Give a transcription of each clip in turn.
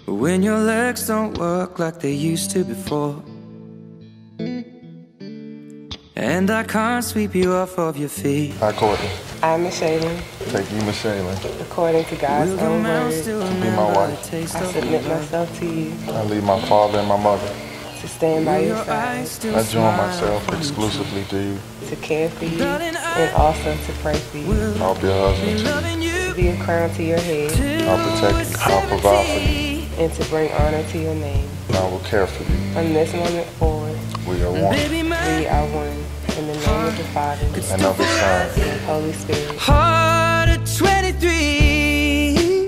when your legs don't work like they used to before, and I can't sweep you off of your feet. Hi, Kourtnei. I'm Michaylin. Take you, Michaylin. According to God's own word, be my wife. I submit myself to you. I leave my father and my mother. To stand by your side. I join myself exclusively to you. To care for you and also to pray for you. I'll be a husband to you. To be a crown to your head. I'll protect you. I'll provide for you. And to bring honor to your name. And I will care for you. From this moment forward, we are one. We are one. In the name of the Father, and of the Son, and Holy Spirit. Heart of 23,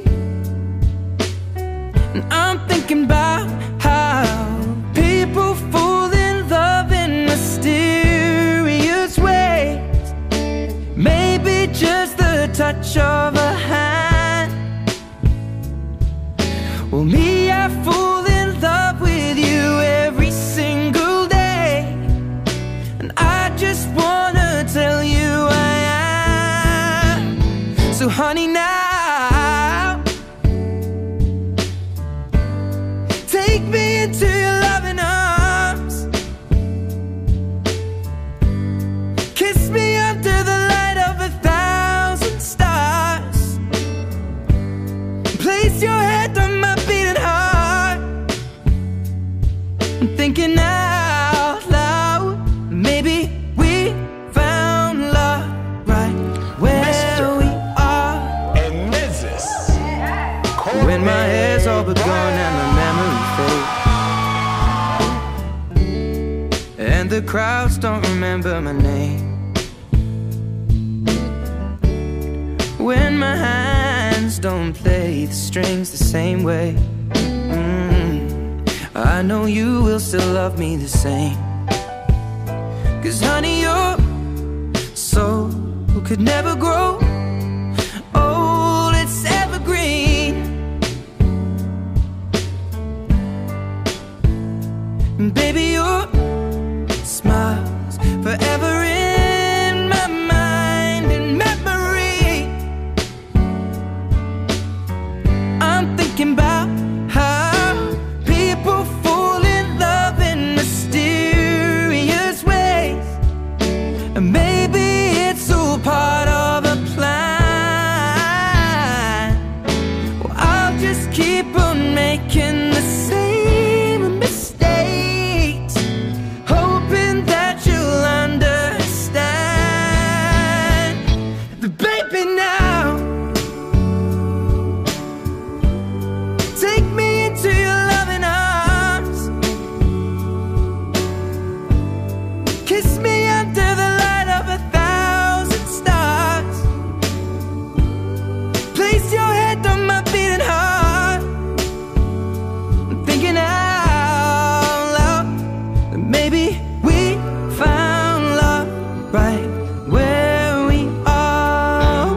and I'm thinking about how people fall in love in mysterious ways. Maybe just the touch of a hand. Well, me, I fall in love with you every single day, and I just wanna tell you I am. So honey, now take me into your loving arms. Kiss me under the light of 1,000 stars. Place your head on my beating heart. I'm thinking out loud, maybe we found love right where Mr. we are. and Mrs. When my hair's all but gone and my memory fades, and the crowds don't remember my name. When my hands don't play the strings the same way, I know you will still love me the same. 'Cause honey, your soul could never grow old, it's evergreen. And baby, your smile's forever in my mind and memory. I'm thinking about how people fall in love in mysterious ways, and maybe it's all part of a plan. Well, I'll just keep on making the same mistakes, hoping that you'll understand. But baby, now take me into your loving arms. Kiss me under the light of 1,000 stars. Place your head on my beating heart. I'm thinking out loud that maybe we found love right where we are.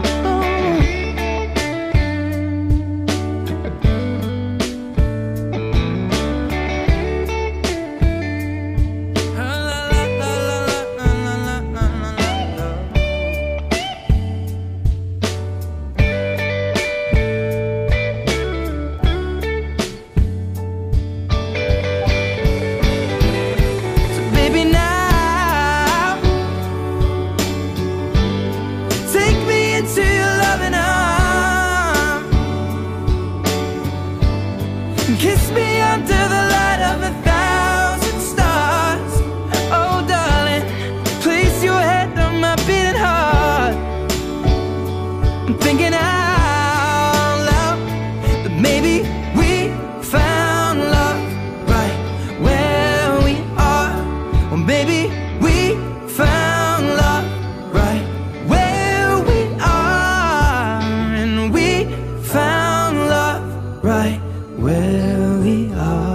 So baby, now take me into your loving arms. Kiss me under the light of 1,000 stars. Oh darling, place your head on my beating heart. I'm thinking out loud that maybe we found love right where we are. Or maybe we found love right where we are. And we found love right where we are.